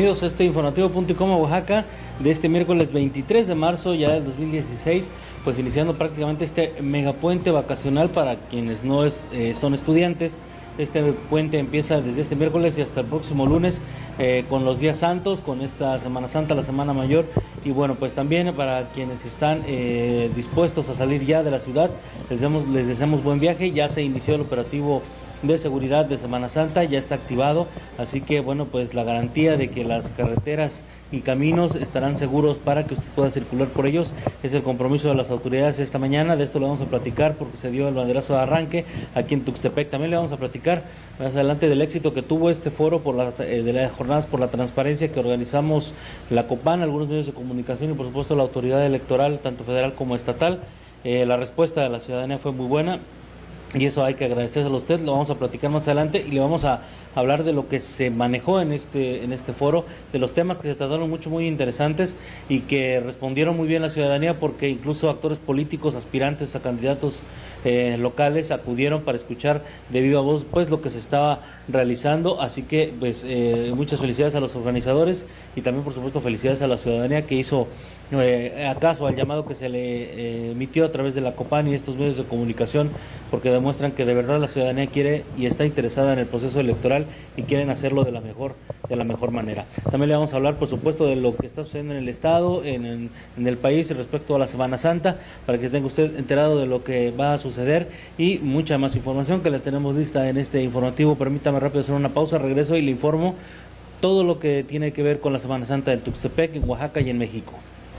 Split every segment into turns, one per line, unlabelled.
bienvenidos a este informativo Punto y Coma Oaxaca de este miércoles 23 de marzo ya del 2016, pues iniciando prácticamente este megapuente vacacional para quienes no son estudiantes. Este puente empieza desde este miércoles y hasta el próximo lunes con los días santos, con esta Semana Santa, la Semana Mayor, y bueno, pues también para quienes están dispuestos a salir ya de la ciudad, les deseamos buen viaje. Ya se inició el operativo de seguridad de Semana Santa, ya está activado, así que bueno, pues la garantía de que las carreteras y caminos estarán seguros para que usted pueda circular por ellos es el compromiso de las autoridades esta mañana. De esto le vamos a platicar porque se dio el banderazo de arranque aquí en Tuxtepec. También le vamos a platicar más adelante del éxito que tuvo este foro de las jornadas por la transparencia que organizamos la Copan, algunos medios de comunicación y por supuesto la autoridad electoral, tanto federal como estatal. La respuesta de la ciudadanía fue muy buena y eso hay que agradecérselo a usted. Lo vamos a platicar más adelante y le vamos a hablar de lo que se manejó en este foro, de los temas que se trataron muy interesantes y que respondieron muy bien la ciudadanía, porque incluso actores políticos, aspirantes a candidatos locales acudieron para escuchar de viva voz pues lo que se estaba realizando. Así que pues muchas felicidades a los organizadores y también por supuesto felicidades a la ciudadanía que hizo acaso al llamado que se le emitió a través de la Copan y estos medios de comunicación, porque demuestran que de verdad la ciudadanía quiere y está interesada en el proceso electoral y quieren hacerlo de la mejor manera. También le vamos a hablar por supuesto de lo que está sucediendo en el estado, en el país respecto a la Semana Santa, para que tenga usted enterado de lo que va a suceder y mucha más información que le tenemos lista en este informativo. Permítame rápido hacer una pausa, regreso y le informo todo lo que tiene que ver con la Semana Santa de Tuxtepec, en Oaxaca y en México.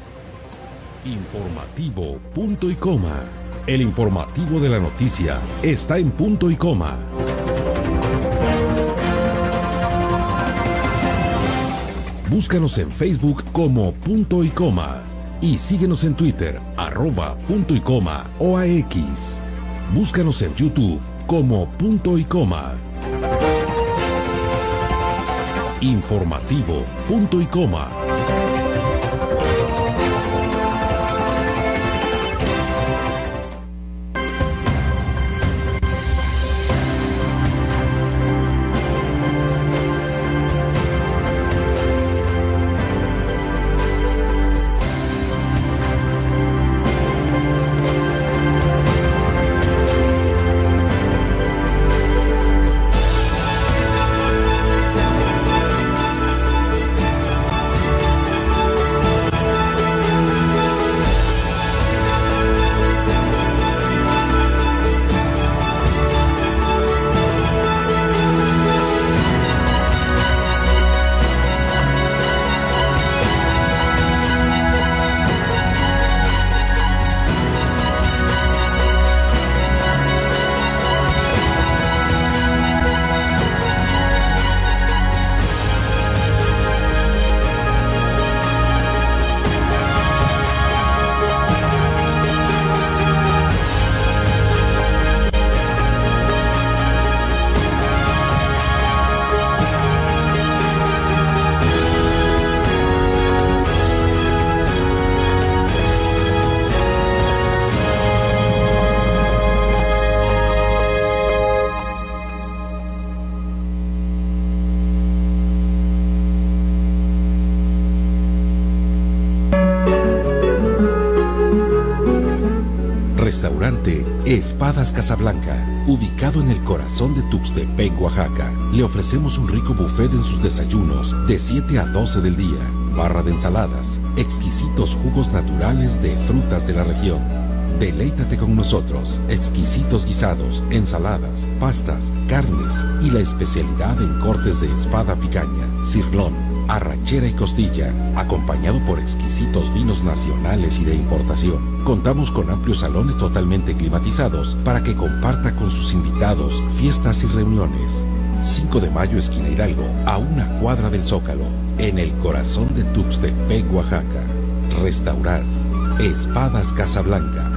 Informativo Punto y Coma. El informativo de la noticia está en Punto y Coma. Búscanos en Facebook como Punto y Coma y síguenos en Twitter @Punto y Coma OAX. Búscanos en YouTube como Punto y Coma. Informativo Punto y Coma. Restaurante Espadas Casablanca, ubicado en el corazón de Tuxtepec, Oaxaca. Le ofrecemos un rico buffet en sus desayunos de 7 a 12 del día, barra de ensaladas, exquisitos jugos naturales de frutas de la región. Deleítate con nosotros, exquisitos guisados, ensaladas, pastas, carnes y la especialidad en cortes de espada picaña, cirlón, arrachera y costilla, acompañado por exquisitos vinos nacionales y de importación. Contamos con amplios salones totalmente climatizados para que comparta con sus invitados fiestas y reuniones. 5 de mayo, esquina Hidalgo, a una cuadra del Zócalo, en el corazón de Tuxtepec, Oaxaca. Restaurante Espadas Casablanca.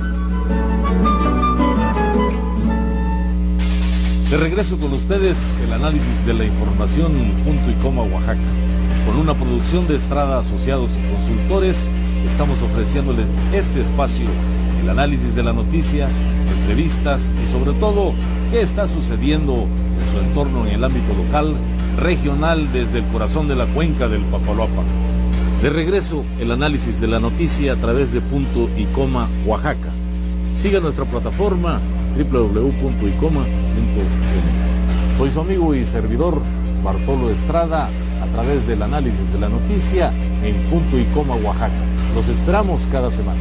De regreso con ustedes, el análisis de la información Punto y Coma Oaxaca. Con una producción de Estrada Asociados y Consultores, estamos ofreciéndoles este espacio, el análisis de la noticia, entrevistas y sobre todo, qué está sucediendo en su entorno en el ámbito local, regional, desde el corazón de la cuenca del Papaloapan. De regreso, el análisis de la noticia a través de Punto y Coma Oaxaca. Siga nuestra plataforma www.icoma.mx. Soy su amigo y servidor Bartolo Estrada a través del análisis de la noticia en Punto y Coma Oaxaca. Los esperamos cada semana.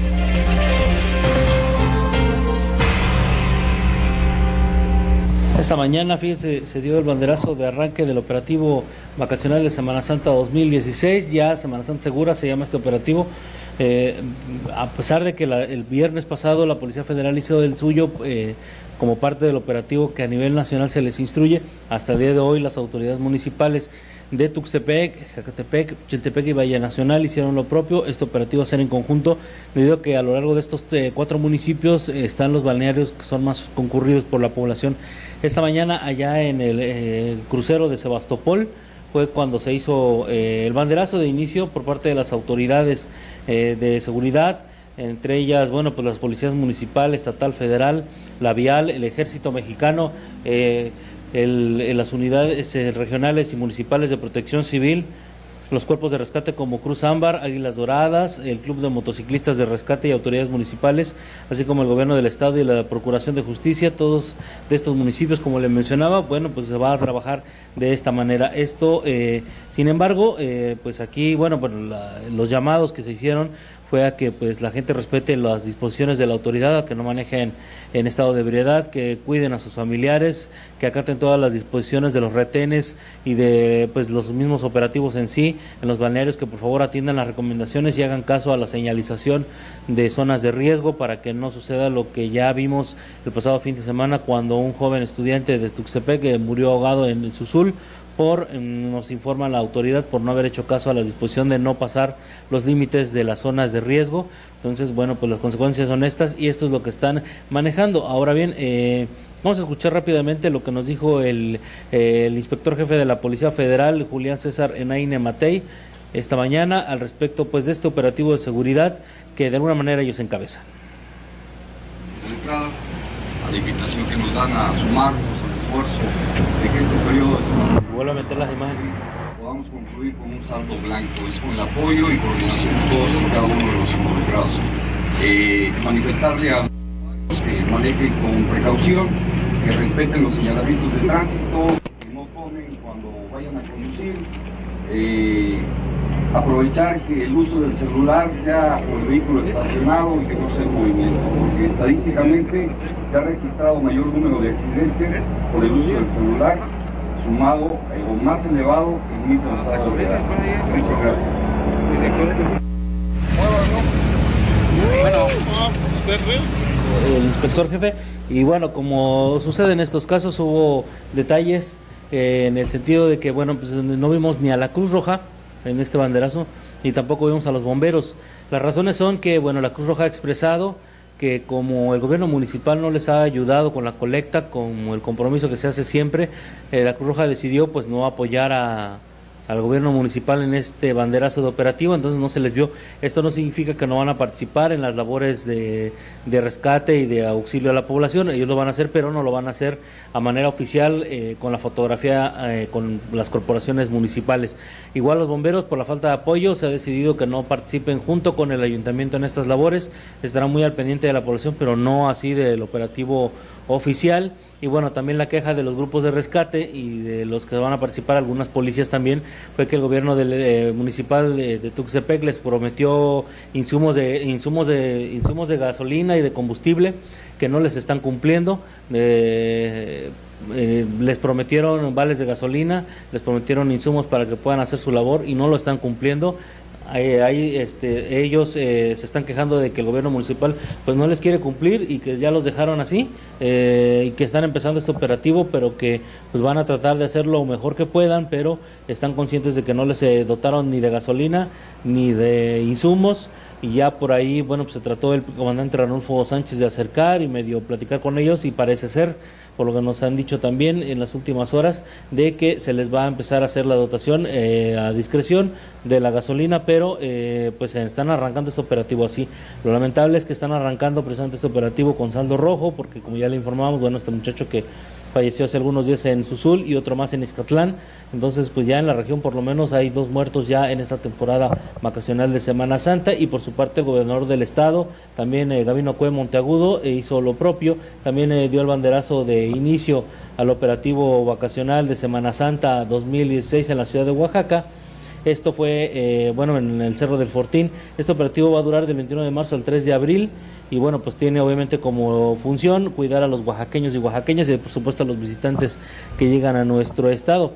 Esta mañana, fíjense, se dio el banderazo de arranque del operativo vacacional de Semana Santa 2016, ya Semana Santa Segura se llama este operativo. A pesar de que el viernes pasado la Policía Federal hizo el suyo como parte del operativo que a nivel nacional se les instruye, hasta el día de hoy las autoridades municipales de Tuxtepec, Jacatepec, Chiltepec y Valle Nacional hicieron lo propio. Este operativo va a ser en conjunto, debido a que a lo largo de estos 4 municipios están los balnearios que son más concurridos por la población. Esta mañana allá en el crucero de Sebastopol fue cuando se hizo el banderazo de inicio por parte de las autoridades de seguridad, entre ellas, bueno, pues las policías municipal, estatal, federal, la vial, el ejército mexicano, las unidades regionales y municipales de protección civil, los cuerpos de rescate como Cruz Ámbar, Águilas Doradas, el Club de Motociclistas de Rescate y autoridades municipales, así como el gobierno del estado y la Procuración de Justicia. Todos de estos municipios, como le mencionaba, bueno, pues se va a trabajar de esta manera. Esto, sin embargo, pues aquí, bueno, los llamados que se hicieron fue a que pues la gente respete las disposiciones de la autoridad, a que no manejen en estado de ebriedad, que cuiden a sus familiares, que acaten todas las disposiciones de los retenes y de pues los mismos operativos en sí, en los balnearios, que por favor atiendan las recomendaciones y hagan caso a la señalización de zonas de riesgo para que no suceda lo que ya vimos el pasado fin de semana, cuando un joven estudiante de Tuxtepec murió ahogado en el Susul, nos informa la autoridad, por no haber hecho caso a la disposición de no pasar los límites de las zonas de riesgo. Entonces, bueno, pues las consecuencias son estas y esto es lo que están manejando. Ahora bien, vamos a escuchar rápidamente lo que nos dijo el inspector jefe de la Policía Federal, Julián César Enaine Matei, esta mañana al respecto pues de este operativo de seguridad que de alguna manera ellos encabezan.
A la invitación que nos dan a sumarnos al esfuerzo de que este periodo de semana
vuelvo a meter las imágenes,
podamos concluir con un saldo blanco, es con el apoyo y coordinación de todos y cada uno de los involucrados. Manifestarle a los que manejen con precaución, que respeten los señalamientos de tránsito, que no tomen cuando vayan a conducir, aprovechar que el uso del celular sea por el vehículo estacionado y que no sea en movimiento, porque estadísticamente se ha registrado mayor número de accidentes por el uso del celular, sumado o más elevado en mi constante de edad. Muchas gracias.
El inspector jefe, y bueno, como sucede en estos casos, hubo detalles en el sentido de que, bueno, pues no vimos ni a la Cruz Roja en este banderazo, ni tampoco vimos a los bomberos. Las razones son que, bueno, la Cruz Roja ha expresado que como el gobierno municipal no les ha ayudado con la colecta, como el compromiso que se hace siempre, la Cruz Roja decidió pues no apoyar al gobierno municipal en este banderazo de operativo, entonces no se les vio. Esto no significa que no van a participar en las labores de rescate y de auxilio a la población, ellos lo van a hacer, pero no lo van a hacer a manera oficial con la fotografía con las corporaciones municipales. Igual los bomberos, por la falta de apoyo, se ha decidido que no participen junto con el ayuntamiento en estas labores, estarán muy al pendiente de la población, pero no así del operativo oficial. Y bueno, también la queja de los grupos de rescate y de los que van a participar, algunas policías también, fue que el gobierno municipal de Tuxtepec les prometió insumos de gasolina y de combustible que no les están cumpliendo. Les prometieron vales de gasolina, les prometieron insumos para que puedan hacer su labor y no lo están cumpliendo. Ellos se están quejando de que el gobierno municipal pues no les quiere cumplir y que ya los dejaron así, y que están empezando este operativo, pero que pues van a tratar de hacer lo mejor que puedan, pero están conscientes de que no les dotaron ni de gasolina ni de insumos. Y ya por ahí, bueno, pues se trató el comandante Ranulfo Sánchez de acercar y medio platicar con ellos, y parece ser, por lo que nos han dicho también en las últimas horas, de que se les va a empezar a hacer la dotación a discreción de la gasolina, pero pues están arrancando este operativo así. Lo lamentable es que están arrancando precisamente este operativo con saldo rojo, porque como ya le informábamos, bueno, este muchacho que falleció hace algunos días en Susul y otro más en Izcatlán. Entonces, pues ya en la región por lo menos hay 2 muertos ya en esta temporada vacacional de Semana Santa. Y por su parte el gobernador del estado, también Gabino Cue Monteagudo, hizo lo propio, también dio el banderazo de inicio al operativo vacacional de Semana Santa 2016 en la ciudad de Oaxaca. Esto fue, en el Cerro del Fortín. Este operativo va a durar del 21 de marzo al 3 de abril y bueno, pues tiene obviamente como función cuidar a los oaxaqueños y oaxaqueñas y por supuesto a los visitantes que llegan a nuestro estado.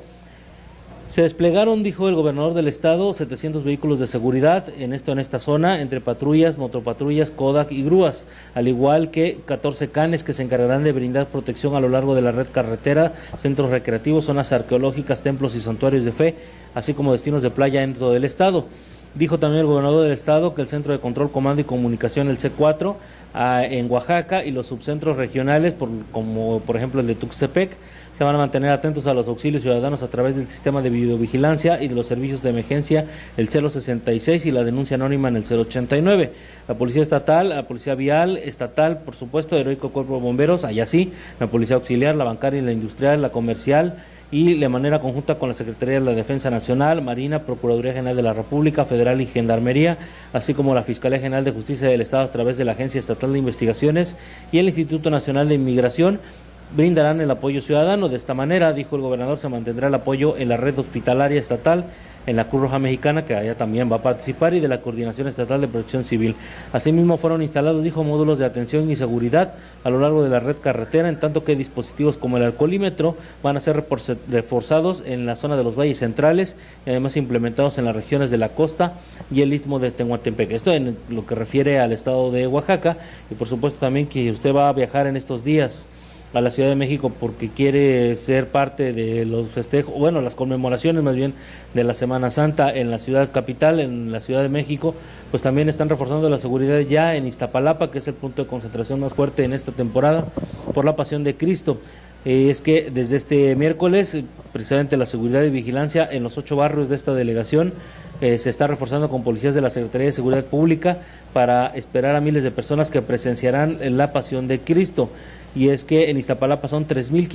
Se desplegaron, dijo el gobernador del estado, 700 vehículos de seguridad en esta zona, entre patrullas, motopatrullas, Kodak y grúas, al igual que 14 canes que se encargarán de brindar protección a lo largo de la red carretera, centros recreativos, zonas arqueológicas, templos y santuarios de fe, así como destinos de playa dentro del estado. Dijo también el gobernador del estado que el Centro de Control, Comando y Comunicación, el C4, en Oaxaca y los subcentros regionales, como por ejemplo el de Tuxtepec, se van a mantener atentos a los auxilios ciudadanos a través del sistema de videovigilancia y de los servicios de emergencia, el 066 y la denuncia anónima en el 089. La Policía Estatal, la Policía Vial Estatal, por supuesto, Heroico Cuerpo de Bomberos, allá sí, la Policía Auxiliar, la Bancaria y la Industrial, la Comercial, y de manera conjunta con la Secretaría de la Defensa Nacional, Marina, Procuraduría General de la República, Federal y Gendarmería, así como la Fiscalía General de Justicia del Estado a través de la Agencia Estatal de Investigaciones y el Instituto Nacional de Inmigración, brindarán el apoyo ciudadano. De esta manera, dijo el gobernador, se mantendrá el apoyo en la red hospitalaria estatal, en la Cruz Roja Mexicana, que allá también va a participar, y de la Coordinación Estatal de Protección Civil. Asimismo, fueron instalados, dijo, módulos de atención y seguridad a lo largo de la red carretera, en tanto que dispositivos como el alcoholímetro van a ser reforzados en la zona de los valles centrales y además implementados en las regiones de la costa y el istmo de Tehuantepec. Esto en lo que refiere al estado de Oaxaca, y por supuesto también que usted va a viajar en estos días a la Ciudad de México porque quiere ser parte de los festejos, las conmemoraciones más bien de la Semana Santa en la ciudad capital, en la Ciudad de México, pues también están reforzando la seguridad ya en Iztapalapa, que es el punto de concentración más fuerte en esta temporada por la Pasión de Cristo. Es que desde este miércoles, precisamente la seguridad y vigilancia en los 8 barrios de esta delegación se está reforzando con policías de la Secretaría de Seguridad Pública para esperar a miles de personas que presenciarán la Pasión de Cristo. Y es que en Iztapalapa son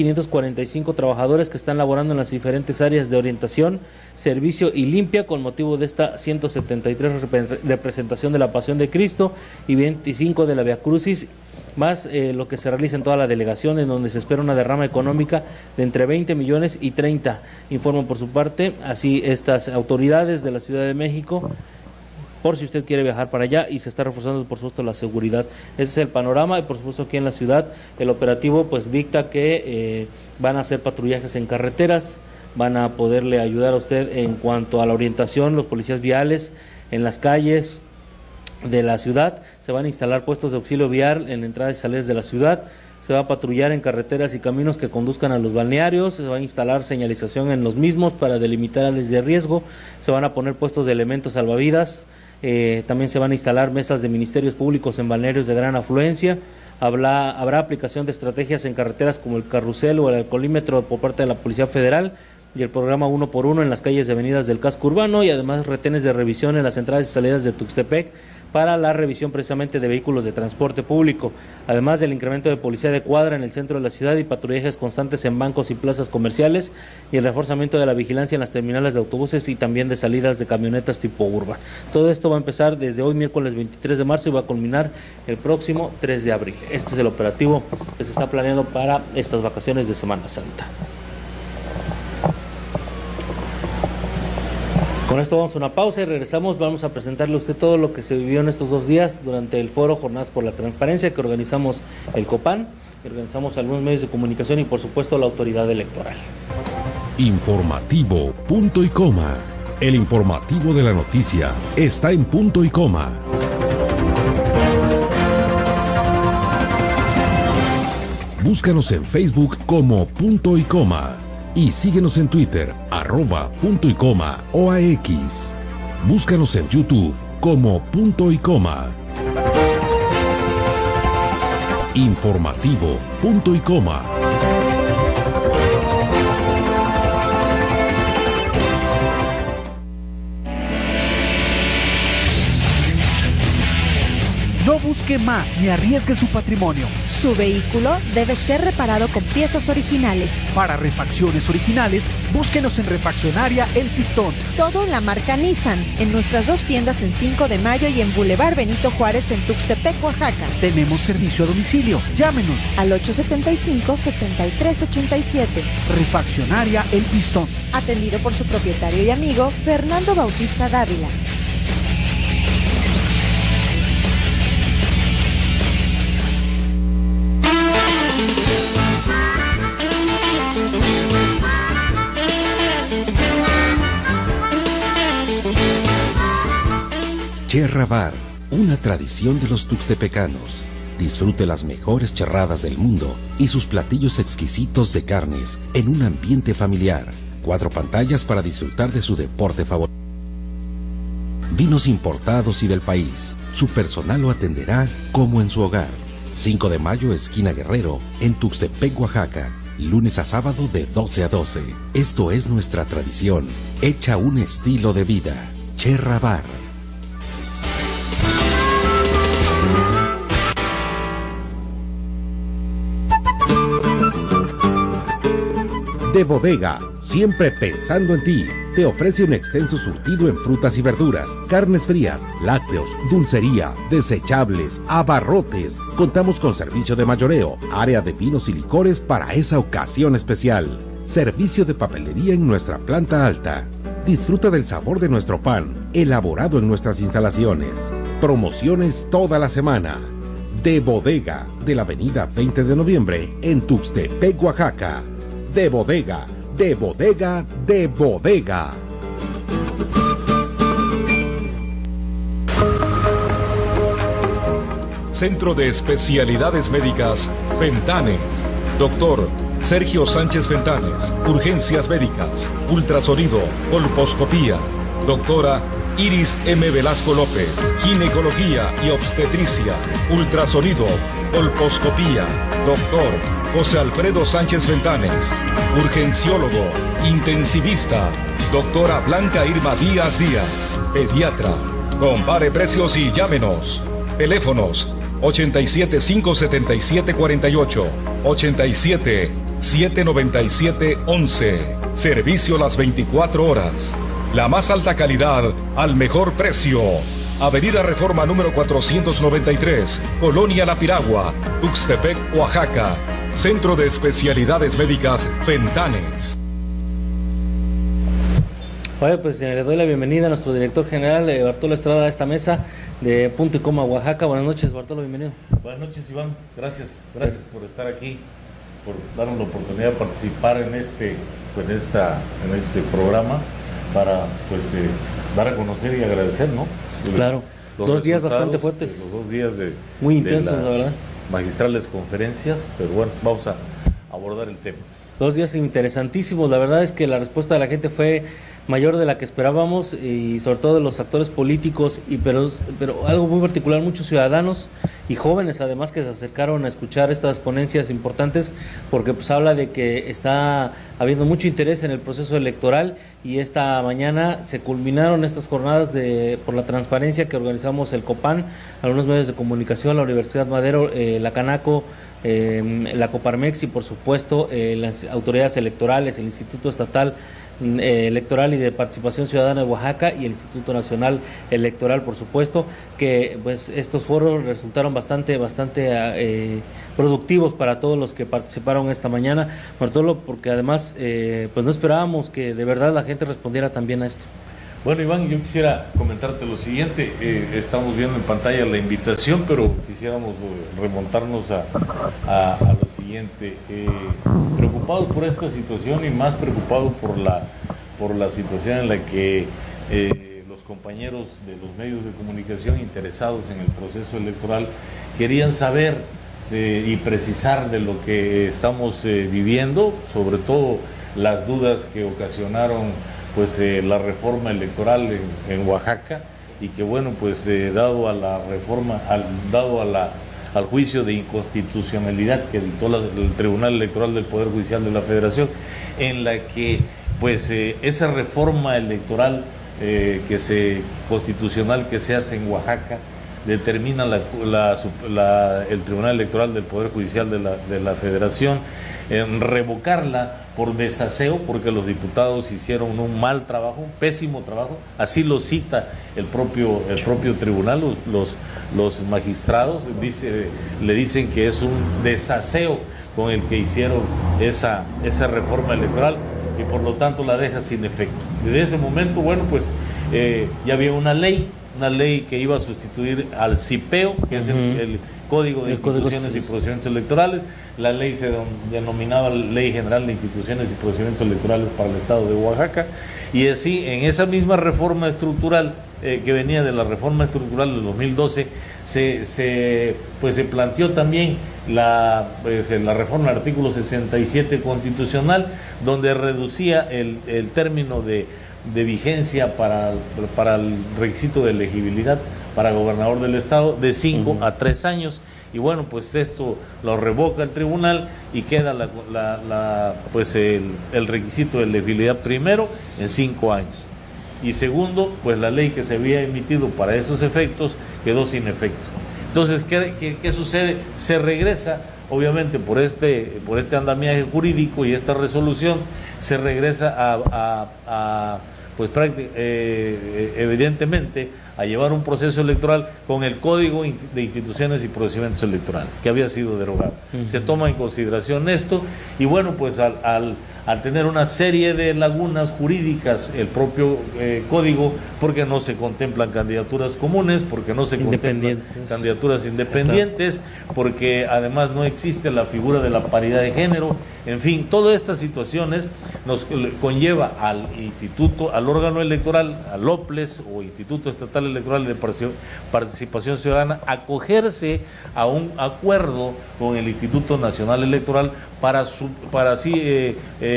3.545 trabajadores que están laborando en las diferentes áreas de orientación, servicio y limpia con motivo de esta 173 representación de la Pasión de Cristo y 25 de la Via Crucis, más lo que se realiza en toda la delegación, en donde se espera una derrama económica de entre 20 millones y 30, informan por su parte así estas autoridades de la Ciudad de México, por si usted quiere viajar para allá, y se está reforzando por supuesto la seguridad. Ese es el panorama, y por supuesto aquí en la ciudad el operativo pues dicta que van a hacer patrullajes en carreteras, van a poderle ayudar a usted en cuanto a la orientación, los policías viales en las calles de la ciudad, se van a instalar puestos de auxilio vial en entradas y salidas de la ciudad, se va a patrullar en carreteras y caminos que conduzcan a los balnearios, se va a instalar señalización en los mismos para delimitar áreas de riesgo, se van a poner puestos de elementos salvavidas, también se van a instalar mesas de ministerios públicos en balnearios de gran afluencia, habrá aplicación de estrategias en carreteras como el carrusel o el alcoholímetro por parte de la Policía Federal y el programa 1x1 en las calles y avenidas del casco urbano, y además retenes de revisión en las entradas y salidas de Tuxtepec para la revisión precisamente de vehículos de transporte público, además del incremento de policía de cuadra en el centro de la ciudad y patrullajes constantes en bancos y plazas comerciales, y el reforzamiento de la vigilancia en las terminales de autobuses y también de salidas de camionetas tipo urba. Todo esto va a empezar desde hoy, miércoles 23 de marzo, y va a culminar el próximo 3 de abril. Este es el operativo que se está planeando para estas vacaciones de Semana Santa. Con esto vamos a una pausa y regresamos. Vamos a presentarle a usted todo lo que se vivió en estos 2 días durante el foro Jornadas por la Transparencia que organizamos el COPAN, que organizamos algunos medios de comunicación y por supuesto la autoridad electoral.
Informativo Punto y Coma. El informativo de la noticia está en punto y coma. Búscanos en Facebook como Punto y Coma. Y síguenos en Twitter, @punto y coma OAX. Búscanos en YouTube como Punto y Coma. Informativo Punto y Coma.
No busque más ni arriesgue su patrimonio.
Su vehículo debe ser reparado con piezas originales.
Para refacciones originales, búsquenos en Refaccionaria El Pistón.
Todo en la marca Nissan, en nuestras 2 tiendas en 5 de Mayo y en Boulevard Benito Juárez en Tuxtepec, Oaxaca.
Tenemos servicio a domicilio. Llámenos
al 875-7387.
Refaccionaria El Pistón.
Atendido por su propietario y amigo, Fernando Bautista Dávila.
Cherra Bar, una tradición de los tuxtepecanos. Disfrute las mejores charradas del mundo y sus platillos exquisitos de carnes en un ambiente familiar. 4 pantallas para disfrutar de su deporte favorito. Vinos importados y del país. Su personal lo atenderá como en su hogar. 5 de Mayo, esquina Guerrero, en Tuxtepec, Oaxaca. Lunes a sábado de 12 a 12. Esto es nuestra tradición, hecha un estilo de vida. Cherra Bar.
De Bodega, siempre pensando en ti, te ofrece un extenso surtido en frutas y verduras, carnes frías, lácteos, dulcería, desechables, abarrotes. Contamos con servicio de mayoreo, área de vinos y licores para esa ocasión especial. Servicio de papelería en nuestra planta alta. Disfruta del sabor de nuestro pan, elaborado en nuestras instalaciones. Promociones toda la semana. De Bodega, de la avenida 20 de noviembre, en Tuxtepec, Oaxaca. De Bodega, de Bodega, de Bodega.
Centro de Especialidades Médicas Fentanes. Doctor Sergio Sánchez Fentanes. Urgencias médicas, ultrasonido, colposcopía. Doctora Iris M. Velasco López. Ginecología y obstetricia, ultrasonido, colposcopía. Doctor José Alfredo Sánchez Fentanes. Urgenciólogo, intensivista. Doctora Blanca Irma Díaz Díaz. Pediatra. Compare precios y llámenos. Teléfonos 87 577 48, 87 797 11. Servicio las 24 horas. La más alta calidad al mejor precio. Avenida Reforma número 493, Colonia La Piragua, Tuxtepec, Oaxaca. Centro de Especialidades Médicas Fentanes.
Bueno, pues le doy la bienvenida a nuestro director general, Bartolo Estrada, a esta mesa de Punto y Coma, Oaxaca. Buenas noches, Bartolo, bienvenido.
Buenas noches, Iván. Gracias por estar aquí, por darnos la oportunidad de participar en este programa para dar a conocer y agradecer, ¿no?
Claro, 2 días bastante fuertes.
Los 2 días
muy intensos, la verdad.
Magistrales conferencias, pero bueno, vamos a abordar el tema.
2 días interesantísimos. La verdad es que la respuesta de la gente fue mayor de la que esperábamos, y sobre todo de los actores políticos, pero algo muy particular, muchos ciudadanos y jóvenes además que se acercaron a escuchar estas ponencias importantes, porque pues habla de que está habiendo mucho interés en el proceso electoral, y esta mañana se culminaron estas jornadas por la transparencia que organizamos el COPAN, algunos medios de comunicación, la Universidad Madero, la Canaco, la Coparmex y por supuesto las autoridades electorales, el Instituto Estatal Electoral y de Participación Ciudadana de Oaxaca y el Instituto Nacional Electoral, por supuesto, que pues estos foros resultaron bastante productivos para todos los que participaron esta mañana, Bartolo, porque además pues no esperábamos que de verdad la gente respondiera también a esto.
Bueno, Iván, yo quisiera comentarte lo siguiente. Estamos viendo en pantalla la invitación, pero quisiéramos remontarnos a lo siguiente. Preocupado por esta situación y más preocupado por la situación en la que los compañeros de los medios de comunicación interesados en el proceso electoral querían saber y precisar de lo que estamos viviendo, sobre todo las dudas que ocasionaron la reforma electoral en Oaxaca, y que bueno, dado a la reforma, al juicio de inconstitucionalidad que dictó el Tribunal Electoral del Poder Judicial de la Federación, en la que esa reforma electoral constitucional que se hace en Oaxaca determina el Tribunal Electoral del Poder Judicial de la Federación, revocarla por desaseo, porque los diputados hicieron un mal trabajo, un pésimo trabajo, así lo cita el propio tribunal, los magistrados le dicen que es un desaseo con el que hicieron esa reforma electoral y por lo tanto la deja sin efecto. Desde ese momento, bueno, pues ya había una ley que iba a sustituir al CIPEO, que es el Código de Instituciones y Procedimientos Electorales. La ley se denominaba Ley General de Instituciones y Procedimientos Electorales para el Estado de Oaxaca, y así en esa misma reforma estructural que venía de la reforma estructural del 2012 se planteó también la reforma del artículo 67 constitucional, donde reducía el término de vigencia para el requisito de elegibilidad para gobernador del estado de 5 a 3 años. Y bueno, pues esto lo revoca el tribunal y queda el requisito de elegibilidad primero en 5 años. Y segundo, pues la ley que se había emitido para esos efectos quedó sin efecto. Entonces, ¿qué sucede? Se regresa, obviamente por este andamiaje jurídico y esta resolución, se regresa evidentemente a llevar un proceso electoral con el Código de Instituciones y Procedimientos Electorales, que había sido derogado. Se toma en consideración esto y bueno, pues al tener una serie de lagunas jurídicas el propio código, porque no se contemplan candidaturas comunes, porque no se contemplan candidaturas independientes, porque además no existe la figura de la paridad de género, en fin, todas estas situaciones nos conlleva al instituto, al órgano electoral, al OPLES o Instituto Estatal Electoral de Participación Ciudadana, acogerse a un acuerdo con el Instituto Nacional Electoral para así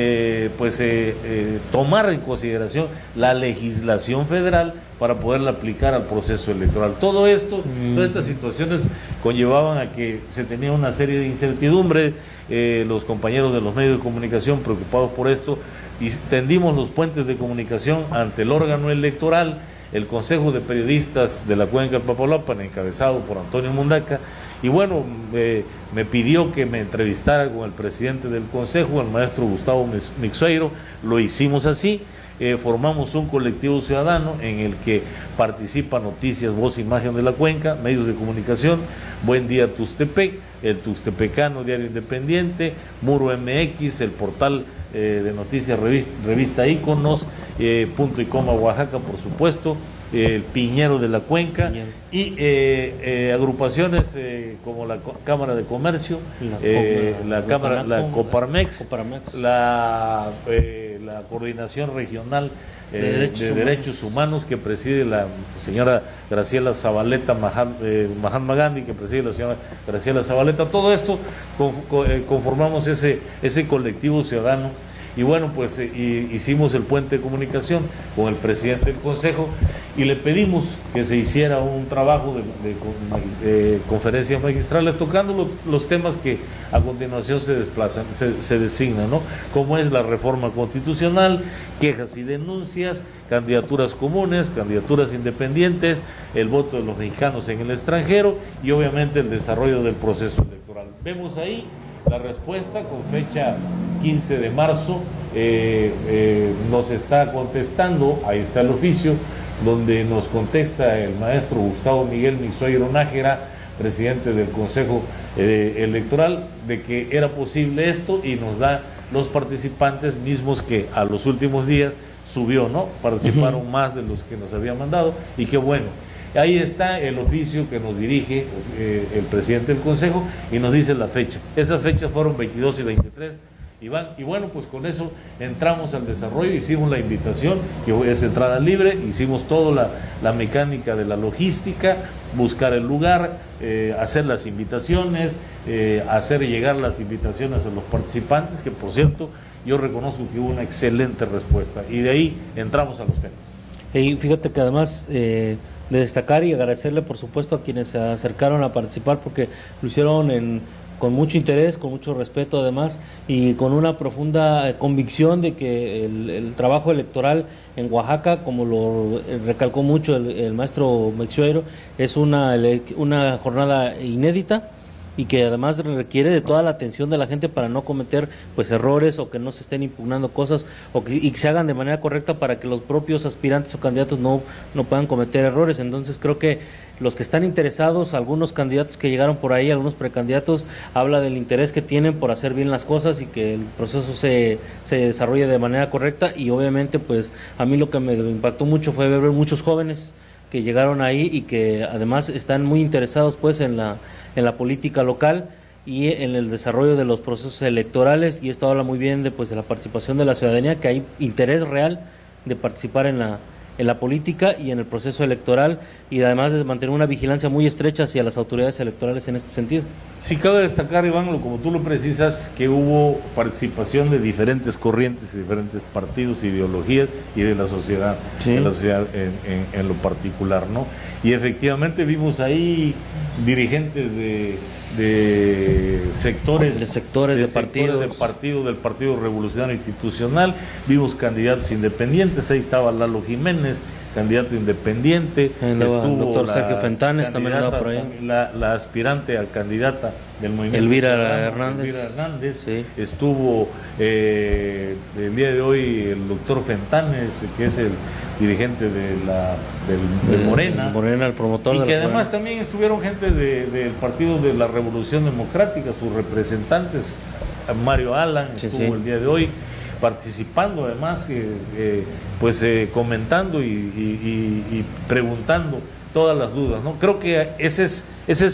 tomar en consideración la legislación federal para poderla aplicar al proceso electoral. Todo esto, todas estas situaciones conllevaban a que se tenía una serie de incertidumbres. Los compañeros de los medios de comunicación preocupados por esto, y tendimos los puentes de comunicación ante el órgano electoral, el Consejo de Periodistas de la Cuenca del Papaloapan, encabezado por Antonio Mundaca, y bueno, me pidió que me entrevistara con el presidente del Consejo, el maestro Gustavo Mixueiro. Lo hicimos así. Formamos un colectivo ciudadano en el que participa Noticias, Voz e Imagen de la Cuenca, medios de comunicación, Buen Día Tuxtepec, el Tuxtepecano Diario Independiente, Muro MX, el portal de noticias revista Íconos, Punto y Coma Oaxaca, por supuesto, el Piñero de la Cuenca, y agrupaciones como la Cámara de Comercio, la Coparmex, la Coordinación Regional de Derechos Humanos, que preside la señora Graciela Zabaleta, Mahatma Gandhi, que preside la señora Graciela Zabaleta. Todo esto conformamos ese colectivo ciudadano. Y bueno, pues hicimos el puente de comunicación con el presidente del Consejo y le pedimos que se hiciera un trabajo de conferencias magistrales tocando los temas que a continuación se designan, ¿no? Como es la reforma constitucional, quejas y denuncias, candidaturas comunes, candidaturas independientes, el voto de los mexicanos en el extranjero y obviamente el desarrollo del proceso electoral. Vemos ahí la respuesta con fecha 15 de marzo, nos está contestando, ahí está el oficio, donde nos contesta el maestro Gustavo Miguel Mixueiro Nájera, presidente del Consejo Electoral, de que era posible esto y nos da los participantes mismos que a los últimos días subió, ¿no? Participaron más de los que nos habían mandado y qué bueno. Ahí está el oficio que nos dirige el presidente del Consejo y nos dice la fecha. Esas fechas fueron 22 y 23, Iván. Y bueno, pues con eso entramos al desarrollo, hicimos la invitación, que es entrada libre, hicimos toda la mecánica de la logística, buscar el lugar, hacer las invitaciones, hacer llegar las invitaciones a los participantes, que por cierto, yo reconozco que hubo una excelente respuesta. Y de ahí entramos a los temas.
Y fíjate que además de destacar y agradecerle por supuesto a quienes se acercaron a participar, porque lo hicieron con mucho interés, con mucho respeto además, y con una profunda convicción de que el trabajo electoral en Oaxaca, como lo recalcó mucho el maestro Meixueiro, es una jornada inédita, y que además requiere de toda la atención de la gente para no cometer pues errores, o que no se estén impugnando cosas, y que se hagan de manera correcta para que los propios aspirantes o candidatos no puedan cometer errores. Entonces creo que los que están interesados, algunos candidatos que llegaron por ahí, algunos precandidatos, habla del interés que tienen por hacer bien las cosas y que el proceso se desarrolle de manera correcta. Y obviamente pues a mí lo que me impactó mucho fue ver muchos jóvenes que llegaron ahí y que además están muy interesados pues en la política local y en el desarrollo de los procesos electorales, y esto habla muy bien de la participación de la ciudadanía, que hay interés real de participar en la política y en el proceso electoral, y además de mantener una vigilancia muy estrecha hacia las autoridades electorales en este sentido.
Sí, cabe destacar, Iván, como tú lo precisas, que hubo participación de diferentes corrientes y diferentes partidos, ideologías y de la sociedad,
sí,
de la sociedad en lo particular, ¿no? Y efectivamente vimos ahí dirigentes de sectores
de partidos
del Partido Revolucionario Institucional, vimos candidatos independientes, ahí estaba Lalo Jiménez, candidato independiente,
estuvo el doctor Sergio Fentanes, también andaba por ahí,
la aspirante a candidata del movimiento
Elvira Hernández,
sí, estuvo el día de hoy el doctor Fentanes, que es el dirigente de Morena,
el promotor,
y que además también estuvieron gente del Partido de la Revolución Democrática, sus representantes, Mario Alan estuvo el día de hoy participando, además comentando y preguntando todas las dudas, ¿no? Creo que ese es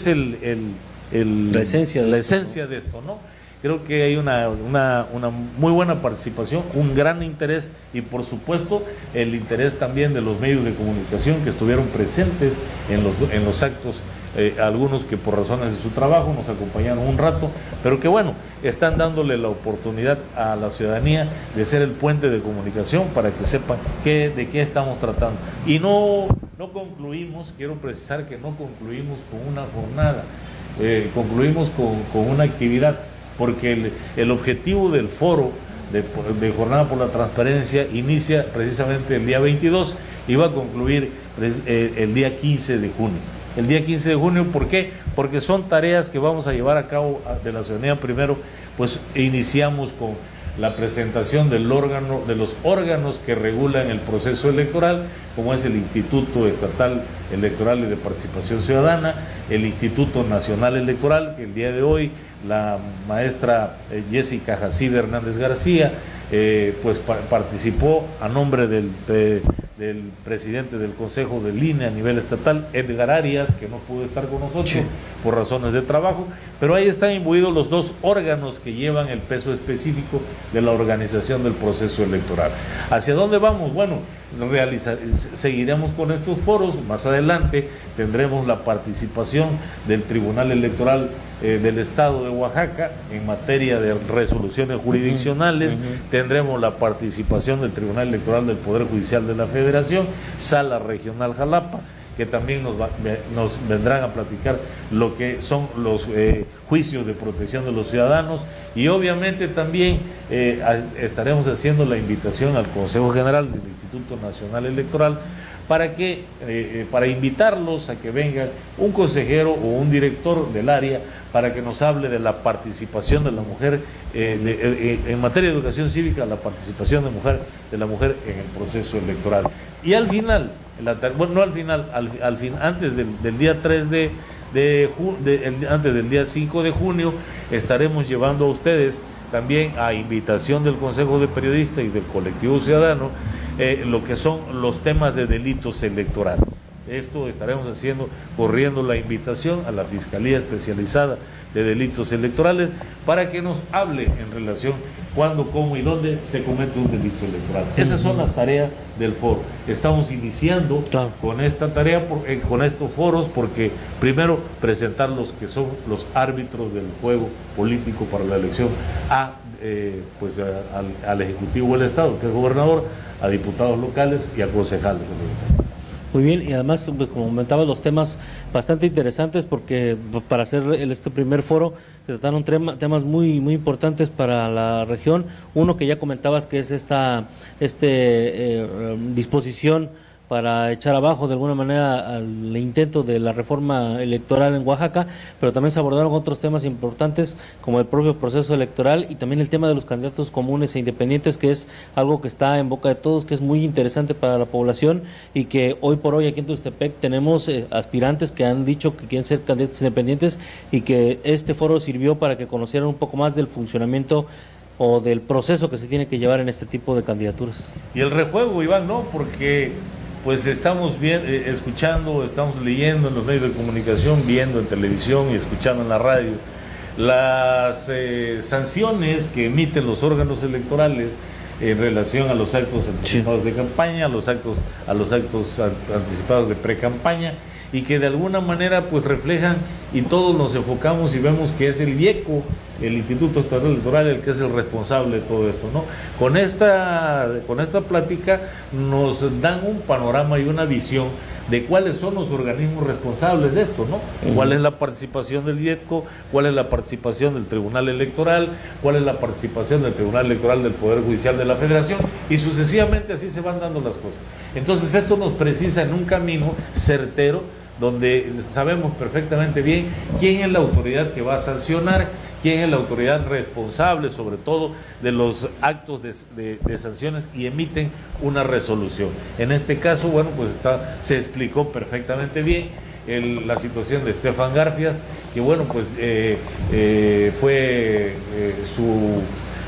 la esencia
de esto, ¿no? Creo que hay una muy buena participación, un gran interés, y por supuesto el interés también de los medios de comunicación que estuvieron presentes en los actos, algunos que por razones de su trabajo nos acompañaron un rato, pero que bueno, están dándole la oportunidad a la ciudadanía de ser el puente de comunicación para que sepan de qué estamos tratando. Y no concluimos, quiero precisar que no concluimos con una jornada, concluimos con una actividad, porque el objetivo del foro de Jornada por la Transparencia inicia precisamente el día 22 y va a concluir el día 15 de junio. El día 15 de junio, ¿por qué? Porque son tareas que vamos a llevar a cabo de la ciudadanía. Primero, pues iniciamos con la presentación de los órganos que regulan el proceso electoral, como es el Instituto Estatal Electoral y de Participación Ciudadana, el Instituto Nacional Electoral, que el día de hoy la maestra Jessica Jacibe Hernández García participó a nombre del presidente del Consejo del INE a nivel estatal, Edgar Arias, que no pudo estar con nosotros por razones de trabajo, pero ahí están imbuidos los dos órganos que llevan el peso específico de la organización del proceso electoral. ¿Hacia dónde vamos? Bueno, seguiremos con estos foros. Más adelante tendremos la participación del Tribunal Electoral del Estado de Oaxaca en materia de resoluciones jurisdiccionales. Tendremos la participación del Tribunal Electoral del Poder Judicial de la Federación, Sala Regional Jalapa, que también nos vendrán a platicar lo que son los juicios de protección de los ciudadanos, y obviamente también estaremos haciendo la invitación al Consejo General del Instituto Nacional Electoral para invitarlos a que venga un consejero o un director del área para que nos hable de la participación de la mujer en materia de educación cívica, la participación de la mujer en el proceso electoral. Y al final, antes del día 3 antes del día 5 de junio, estaremos llevando a ustedes también, a invitación del Consejo de Periodistas y del Colectivo Ciudadano, lo que son los temas de delitos electorales. Esto estaremos corriendo la invitación a la Fiscalía Especializada de Delitos Electorales para que nos hable en relación cuándo, cómo y dónde se comete un delito electoral. Esas son las tareas del foro. Estamos iniciando con esta tarea, con estos foros, porque primero presentar los que son los árbitros del juego político para la elección al Ejecutivo del Estado, que es gobernador, a diputados locales y a concejales.
Muy bien, y además, pues, como comentaba, los temas bastante interesantes, porque para hacer este primer foro se trataron temas muy importantes para la región. Uno que ya comentabas, que es esta disposición para echar abajo de alguna manera al intento de la reforma electoral en Oaxaca, pero también se abordaron otros temas importantes como el propio proceso electoral y también el tema de los candidatos comunes e independientes, que es algo que está en boca de todos, que es muy interesante para la población y que hoy por hoy aquí en Tuxtepec tenemos aspirantes que han dicho que quieren ser candidatos independientes y que este foro sirvió para que conocieran un poco más del funcionamiento o del proceso que se tiene que llevar en este tipo de candidaturas.
Y el rejuego, Iván, ¿no? Porque pues estamos escuchando, estamos leyendo en los medios de comunicación, viendo en televisión y escuchando en la radio las sanciones que emiten los órganos electorales en relación a los actos anticipados de campaña, a los actos anticipados de pre-campaña, y que de alguna manera pues reflejan, y todos nos enfocamos y vemos que es el IECO, el Instituto Estatal Electoral, el que es el responsable de todo esto, ¿no? Con esta plática nos dan un panorama y una visión de cuáles son los organismos responsables de esto, ¿no? ¿Cuál es la participación del IECO? ¿Cuál es la participación del Tribunal Electoral? ¿Cuál es la participación del Tribunal Electoral del Poder Judicial de la Federación? Y sucesivamente así se van dando las cosas. Entonces esto nos precisa en un camino certero, donde sabemos perfectamente bien quién es la autoridad que va a sancionar, quién es la autoridad responsable, sobre todo, de los actos de sanciones, y emiten una resolución. En este caso, bueno, pues se explicó perfectamente bien la situación de Estefan Garfias, que bueno, pues fue su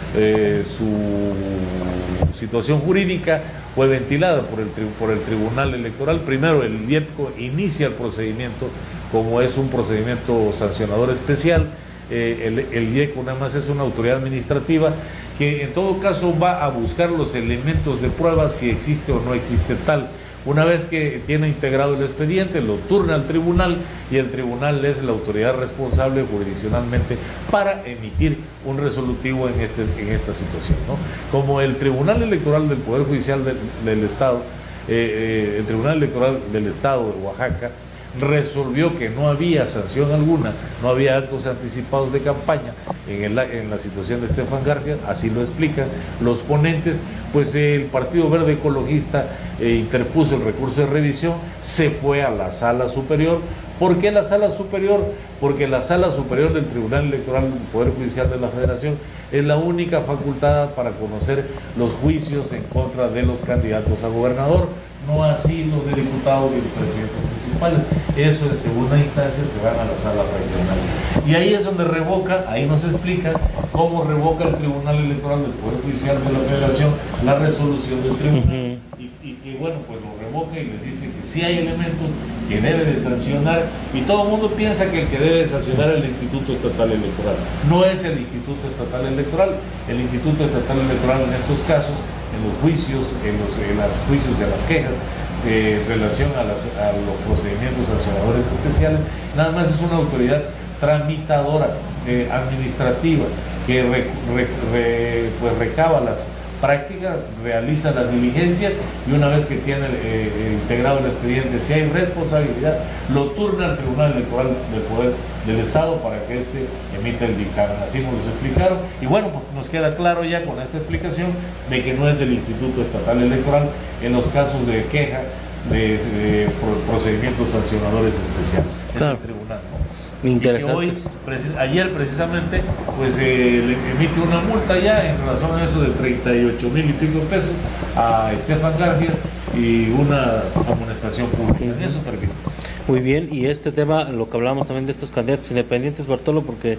situación jurídica fue ventilada por el Tribunal Electoral. Primero el IEPCO inicia el procedimiento, como es un procedimiento sancionador especial. El IECO nada más es una autoridad administrativa que en todo caso va a buscar los elementos de prueba, si existe o no existe tal. Una vez que tiene integrado el expediente, lo turna al tribunal, y el tribunal es la autoridad responsable jurisdiccionalmente para emitir un resolutivo en esta situación, ¿no? Como el Tribunal Electoral del Poder Judicial del Estado, el Tribunal Electoral del Estado de Oaxaca resolvió que no había sanción alguna, no había actos anticipados de campaña en la situación de Estefan Garfias, así lo explican los ponentes. Pues el Partido Verde Ecologista interpuso el recurso de revisión, se fue a la Sala Superior. ¿Por qué la Sala Superior? Porque la Sala Superior del Tribunal Electoral del Poder Judicial de la Federación es la única facultada para conocer los juicios en contra de los candidatos a gobernador, no así los de diputados y los presidentes municipales. Eso en segunda instancia se van a la Sala Regional. Y ahí es donde revoca, ahí nos explica cómo revoca el Tribunal Electoral del Poder Judicial de la Federación la resolución del tribunal, y que bueno, pues lo revoca y les dice que sí hay elementos que debe de sancionar, y todo el mundo piensa que el que debe de sancionar es el Instituto Estatal Electoral. No es el Instituto Estatal Electoral. El Instituto Estatal Electoral en estos casos, en los juicios, en los juicios y a las quejas en relación a los procedimientos sancionadores especiales, nada más es una autoridad tramitadora, administrativa, que pues recaba las prácticas, realiza las diligencias, y una vez que tiene integrado el expediente, si hay responsabilidad, lo turna al Tribunal Electoral del Poder del Estado para que éste emita el dictamen. Así nos lo explicaron, y bueno, pues nos queda claro ya con esta explicación de que no es el Instituto Estatal Electoral en los casos de queja de procedimientos sancionadores especiales. Claro. Es el tribunal, ¿no?
Interesante.
Hoy, ayer precisamente, pues le emite una multa ya en relación a eso de 38,000 y pico pesos a Estefan Garfias, y una amonestación pública. En eso termino.
Muy bien, y este tema, lo que hablamos también de estos candidatos independientes, Bartolo, porque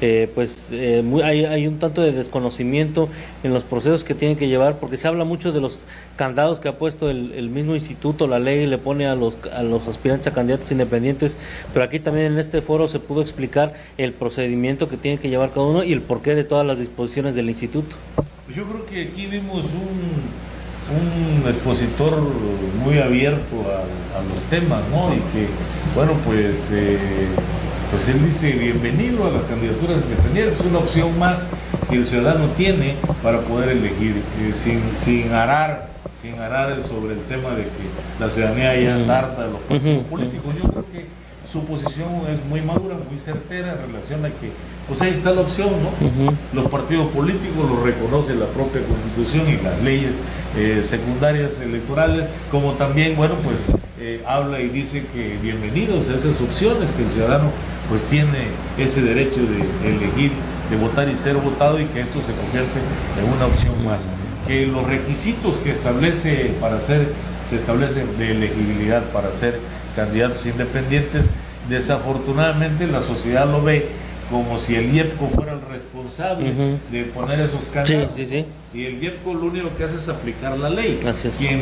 hay un tanto de desconocimiento en los procesos que tienen que llevar, porque se habla mucho de los candados que ha puesto el mismo instituto, la ley le pone a los aspirantes a candidatos independientes, pero aquí también en este foro se pudo explicar el procedimiento que tiene que llevar cada uno y el porqué de todas las disposiciones del instituto.
Pues yo creo que aquí vimos un expositor muy abierto a los temas, ¿no? Y que, bueno, pues él dice bienvenido a las candidaturas independientes, es una opción más que el ciudadano tiene para poder elegir, sin arar, sin arar sobre el tema de que la ciudadanía ya está harta de los partidos políticos. Yo creo que su posición es muy madura, muy certera en relación a que, pues ahí está la opción, ¿no? Los partidos políticos lo reconoce la propia Constitución y las leyes secundarias electorales, como también, bueno, pues habla y dice que bienvenidos a esas opciones, que el ciudadano pues tiene ese derecho de elegir, de votar y ser votado, y que esto se convierte en una opción más. Que los requisitos que se establecen de elegibilidad para ser candidatos independientes, desafortunadamente la sociedad lo ve como si el IEPCO fuera el responsable de poner esos candidatos. Sí. Y el IEPCO lo único que hace es aplicar la ley. Quien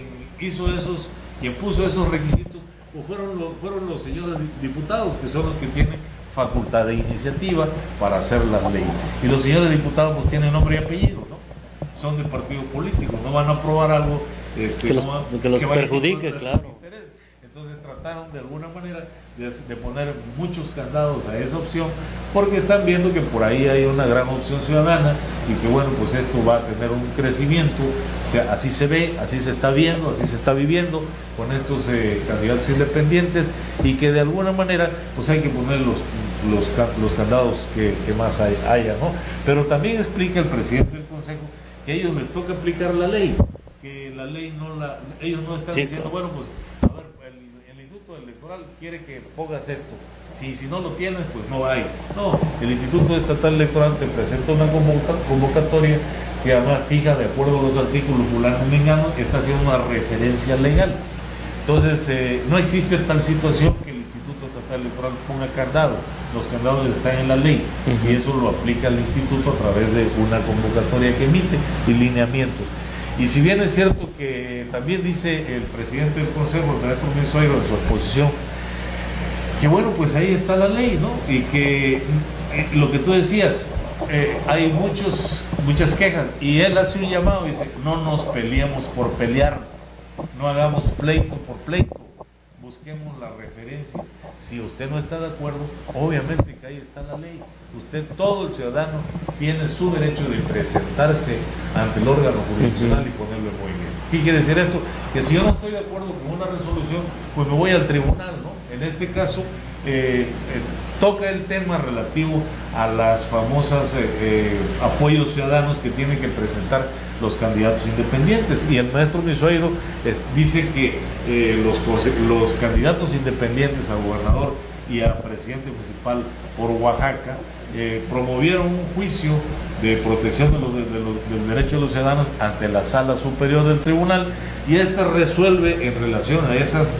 puso esos requisitos pues fueron los señores diputados, que son los que tienen facultad de iniciativa para hacer la ley. Y los señores diputados pues tienen nombre y apellido, ¿no? Son de partidos políticos, no van a aprobar algo
que los perjudique, claro.
Entonces trataron de alguna manera de poner muchos candados a esa opción, porque están viendo que por ahí hay una gran opción ciudadana y que bueno, pues esto va a tener un crecimiento. O sea, así se ve, así se está viendo, así se está viviendo con estos candidatos independientes, y que de alguna manera pues hay que poner los candados que más haya, ¿no? Pero también explica el presidente del Consejo que a ellos les toca aplicar la ley, que la ley ellos no están diciendo, bueno, pues a ver, el Instituto Electoral quiere que pongas esto, si no lo tienes, pues no hay. No, el Instituto Estatal Electoral te presenta una convocatoria que además fija, de acuerdo a los artículos fulano y mengano, está haciendo una referencia legal. Entonces no existe tal situación que el Instituto Estatal Electoral ponga candados. Los candados están en la ley, y eso lo aplica el instituto a través de una convocatoria que emite y lineamientos. Y si bien es cierto que también dice el presidente del Consejo, el maestro Minsuegro, en su exposición, que bueno, pues ahí está la ley, ¿no? Y que lo que tú decías, hay muchas quejas, y él hace un llamado y dice, no nos peleemos por pelear, no hagamos pleito por pleito, busquemos la referencia. Si usted no está de acuerdo, obviamente que ahí está la ley. Usted, todo el ciudadano, tiene su derecho de presentarse ante el órgano jurisdiccional y ponerlo en movimiento. ¿Qué quiere decir esto? Que si yo no estoy de acuerdo con una resolución, pues me voy al tribunal, ¿no? En este caso, toca el tema relativo a las famosas apoyos ciudadanos que tienen que presentar los candidatos independientes, y el maestro Minsuegro dice que los candidatos independientes a gobernador y a presidente municipal por Oaxaca promovieron un juicio de protección del derecho de los ciudadanos ante la Sala Superior del Tribunal, y esta resuelve en relación a esas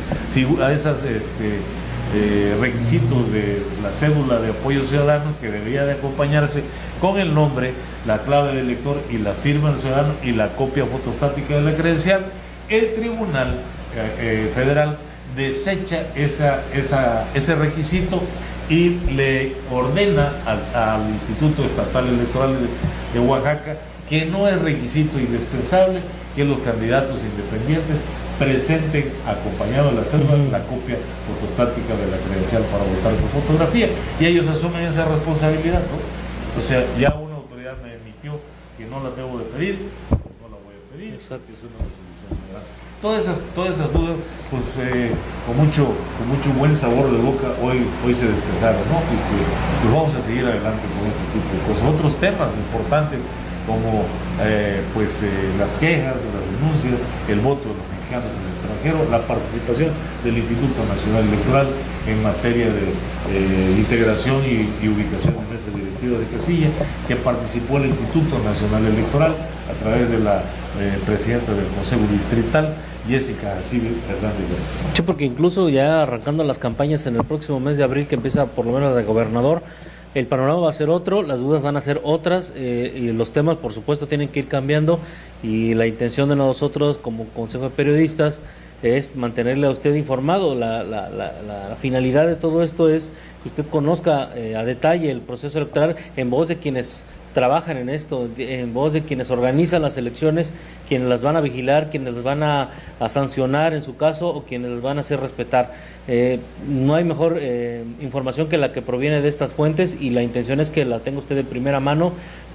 requisitos de la cédula de apoyo ciudadano, que debería de acompañarse con el nombre, la clave del elector y la firma del ciudadano y la copia fotostática de la credencial. El Tribunal Federal desecha ese requisito y le ordena al Instituto Estatal Electoral de Oaxaca que no es requisito indispensable que los candidatos independientes presenten, acompañado de la cédula, la copia fotostática de la credencial para votar por fotografía, y ellos asumen esa responsabilidad, ¿no? O sea, ya una autoridad me emitió que no la debo de pedir, no la voy a pedir. Exacto. Es una resolución ciudadana. Todas esas dudas, pues con mucho buen sabor de boca hoy se despejaron, ¿no? Y que pues vamos a seguir adelante con este tipo de cosas. Otros temas importantes como las quejas, las denuncias, el voto de los mexicanos en el extranjero, la participación del Instituto Nacional Electoral en materia de integración y ubicación en mesas directivas de casilla, que participó el Instituto Nacional Electoral a través de la presidenta del Consejo Distrital, Jessica Civil Hernández García.
Sí, porque incluso ya arrancando las campañas en el próximo mes de abril, que empieza por lo menos de gobernador, el panorama va a ser otro, las dudas van a ser otras, y los temas por supuesto tienen que ir cambiando, y la intención de nosotros como Consejo de Periodistas es mantenerle a usted informado. La finalidad de todo esto es que usted conozca a detalle el proceso electoral en voz de quienes trabajan en esto, en voz de quienes organizan las elecciones, quienes las van a vigilar, quienes las van a sancionar en su caso, o quienes las van a hacer respetar. No hay mejor información que la que proviene de estas fuentes, y la intención es que la tenga usted de primera mano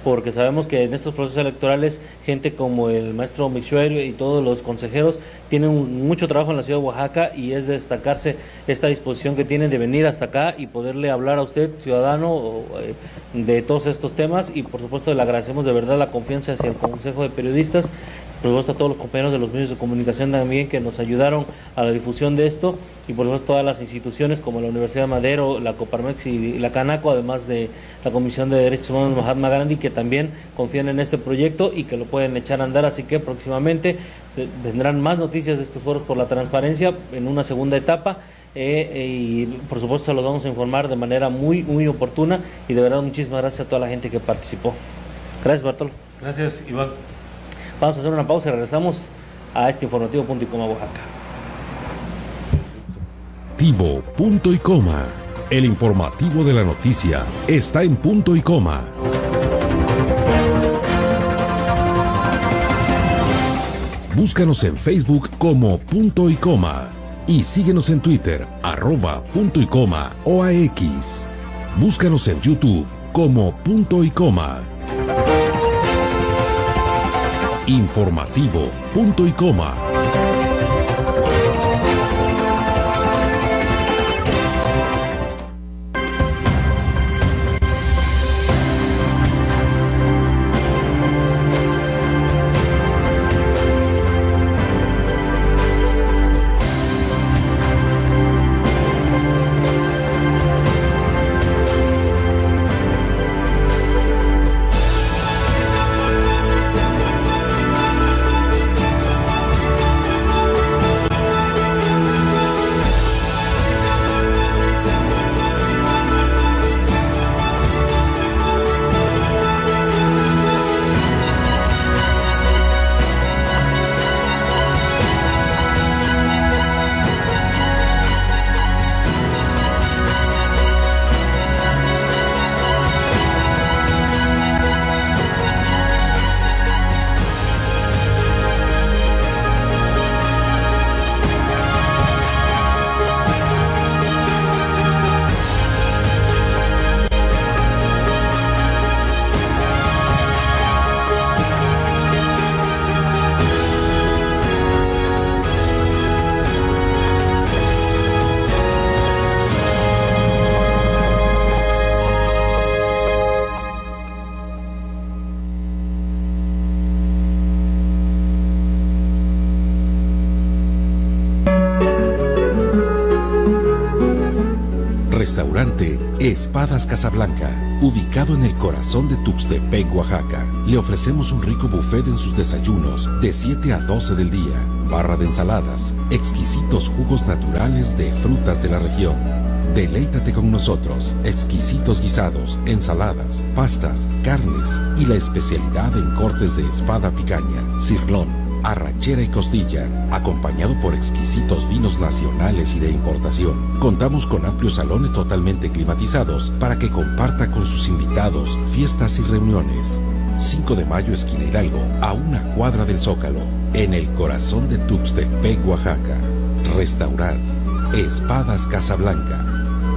porque sabemos que en estos procesos electorales gente como el maestro Mixuerio y todos los consejeros tienen mucho trabajo en la ciudad de Oaxaca, y es de destacarse esta disposición que tienen de venir hasta acá y poderle hablar a usted, ciudadano, de todos estos temas, y por supuesto le agradecemos de verdad la confianza hacia el Consejo de Periodistas, por supuesto a todos los compañeros de los medios de comunicación también que nos ayudaron a la difusión de esto, y por supuesto todas las instituciones como la Universidad de Madero, la Coparmex y la Canaco, además de la Comisión de Derechos Humanos Mahatma Gandhi, que también confían en este proyecto y que lo pueden echar a andar. Así que próximamente tendrán más noticias de estos foros por la transparencia en una segunda etapa, y por supuesto se los vamos a informar de manera muy oportuna, y de verdad muchísimas gracias a toda la gente que participó. Gracias, Bartolo.
Gracias, Iván.
Vamos a hacer una pausa y regresamos a este informativo Punto y Coma Oaxaca.
Punto y Coma. El informativo de la noticia está en Punto y Coma. Búscanos en Facebook como Punto y Coma y síguenos en Twitter @Punto y Coma OAX. Búscanos en YouTube como Punto y Coma. Informativo Punto y Coma. Restaurante Espadas Casablanca, ubicado en el corazón de Tuxtepec, Oaxaca. Le ofrecemos un rico buffet en sus desayunos de 7 a 12 del día, barra de ensaladas, exquisitos jugos naturales de frutas de la región. Deleítate con nosotros, exquisitos guisados, ensaladas, pastas, carnes y la especialidad en cortes de espada picaña, cirlón, arrachera y costilla, acompañado por exquisitos vinos nacionales y de importación. Contamos con amplios salones totalmente climatizados para que comparta con sus invitados fiestas y reuniones. 5 de mayo, esquina Hidalgo, a una cuadra del Zócalo, en el corazón de Tuxtepec, Oaxaca. Restaurant Espadas Casablanca.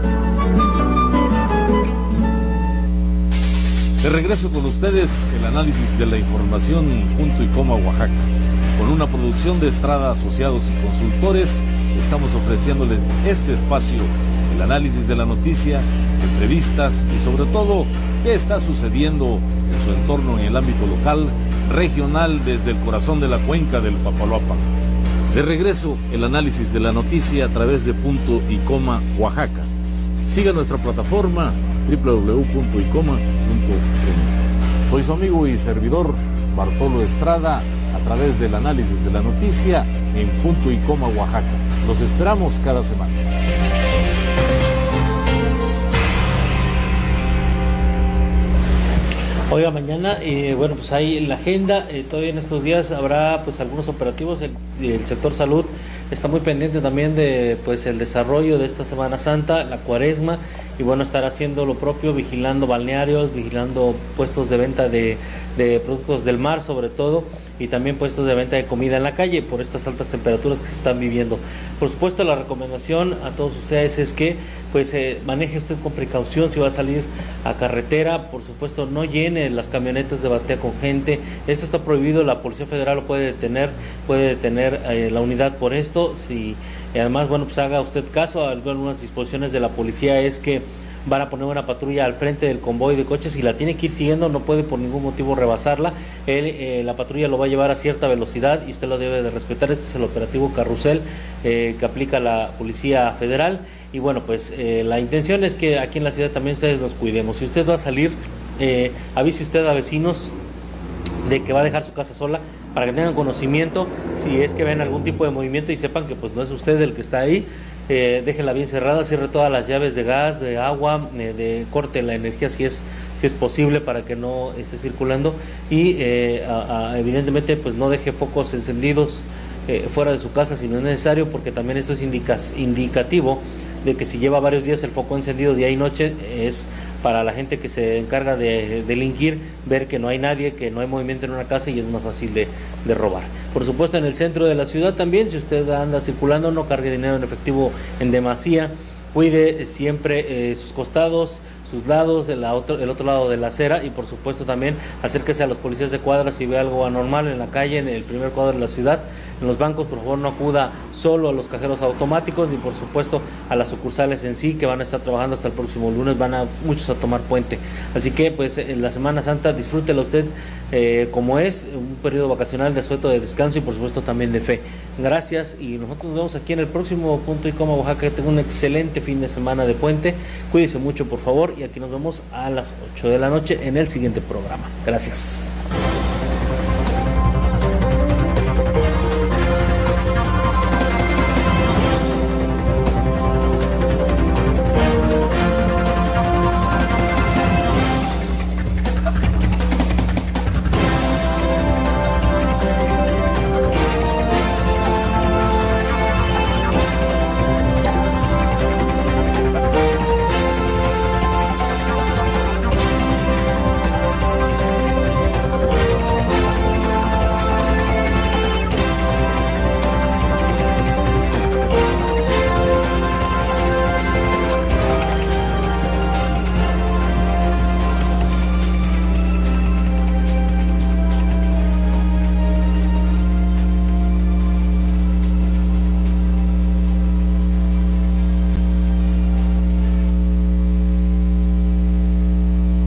De regreso con ustedes, el análisis de la información Punto y Coma Oaxaca. Con una producción de Estrada Asociados y Consultores, estamos ofreciéndoles este espacio, el análisis de la noticia, entrevistas y sobre todo, qué está sucediendo en su entorno en el ámbito local, regional, desde el corazón de la cuenca del Papaloapan. De regreso, el análisis de la noticia a través de Punto y Coma Oaxaca. Siga nuestra plataforma www.icoma.com. Soy su amigo y servidor Bartolo Estrada, a través del análisis de la noticia en Punto y Coma Oaxaca. Los esperamos cada semana.
Oiga, mañana, bueno, pues ahí en la agenda, todavía en estos días habrá pues algunos operativos. El sector salud está muy pendiente también de pues el desarrollo de esta Semana Santa, la Cuaresma, y bueno, estar haciendo lo propio, vigilando balnearios, vigilando puestos de venta de productos del mar sobre todo, y también puestos de venta de comida en la calle por estas altas temperaturas que se están viviendo. Por supuesto, la recomendación a todos ustedes es que pues maneje usted con precaución si va a salir a carretera. Por supuesto, no llene las camionetas de batea con gente. Esto está prohibido, la Policía Federal lo puede detener la unidad por esto. Si además, bueno, pues haga usted caso a algunas disposiciones de la policía, es que van a poner una patrulla al frente del convoy de coches y la tiene que ir siguiendo, no puede por ningún motivo rebasarla. La patrulla lo va a llevar a cierta velocidad y usted lo debe de respetar. Este es el operativo Carrusel que aplica la Policía Federal. Y bueno, pues la intención es que aquí en la ciudad también ustedes nos cuidemos. Si usted va a salir, avise usted a vecinos de que va a dejar su casa sola, para que tengan conocimiento si es que ven algún tipo de movimiento y sepan que pues no es usted el que está ahí. Déjenla bien cerrada, cierre todas las llaves de gas, de agua, corte la energía si es posible para que no esté circulando y evidentemente pues no deje focos encendidos fuera de su casa si no es necesario, porque también esto es indicativo de que si lleva varios días el foco encendido día y noche, es para la gente que se encarga de delinquir ver que no hay nadie, que no hay movimiento en una casa y es más fácil de robar. Por supuesto, en el centro de la ciudad también, si usted anda circulando, no cargue dinero en efectivo en demasía, cuide siempre sus costados, sus lados, el otro lado de la acera, y por supuesto también acérquese a los policías de cuadra si ve algo anormal en la calle, en el primer cuadro de la ciudad. En los bancos, por favor, no acuda solo a los cajeros automáticos, ni por supuesto a las sucursales en sí, que van a estar trabajando hasta el próximo lunes, van a muchos a tomar puente. Así que pues en la Semana Santa disfrútela usted como es, un periodo vacacional de asueto, de descanso y por supuesto también de fe. Gracias, y nosotros nos vemos aquí en el próximo Punto y Coma Oaxaca. Que tenga un excelente fin de semana de puente, cuídese mucho por favor, y aquí nos vemos a las 8 de la noche en el siguiente programa. Gracias.